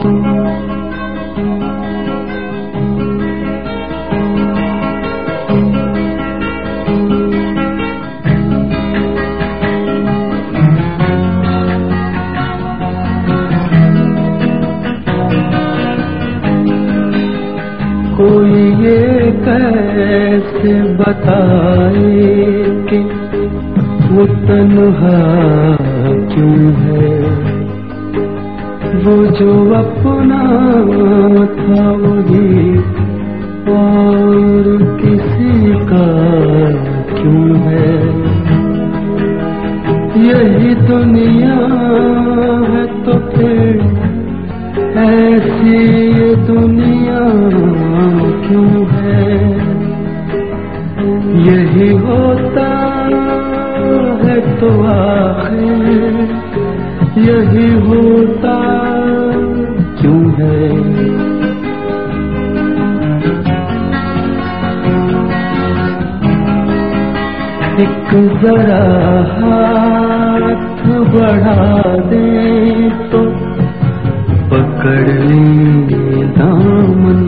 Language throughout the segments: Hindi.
कोई ये कैसे बताए कि वो तन्हा क्यों है, वो जो अपना था वही और किसी का क्यों है। यही दुनिया है तो फिर ऐसी ये दुनिया क्यों है। यही होता है तो आखिर यही होता क्यों है। एक जरा हाथ बढ़ा दे तो पकड़ ले दामन,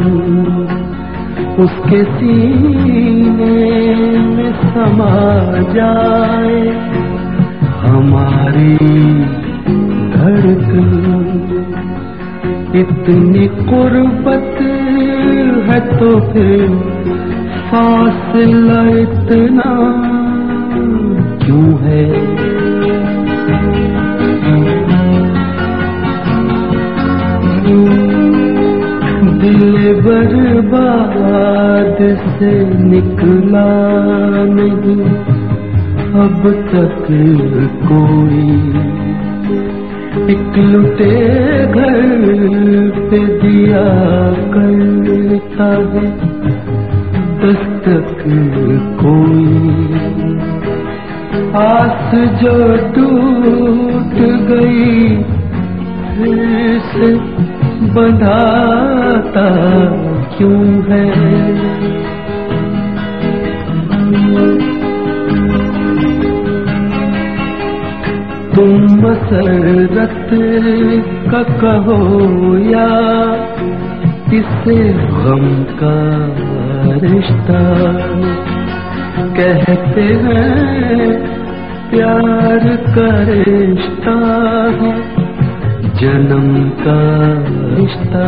उसके सीने में समा जाए हमारी धड़कन। इतनी कुर्बत है तो फिर फासला इतना क्यों है। दिल बर्बाद से निकला नहीं अब तक कोई, एक लुटे घर पे दिया करता है दस्तक कोई। आस जो टूट गई फिर से बंधाता क्यों है। तुम मसरत का कहो या इसे गम का रिश्ता, कहते हैं प्यार का रिश्ता है जन्म का रिश्ता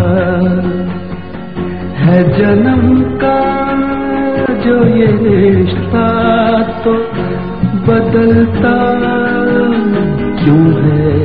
है। जन्म का जो ये रिश्ता तो बदलता क्यों है।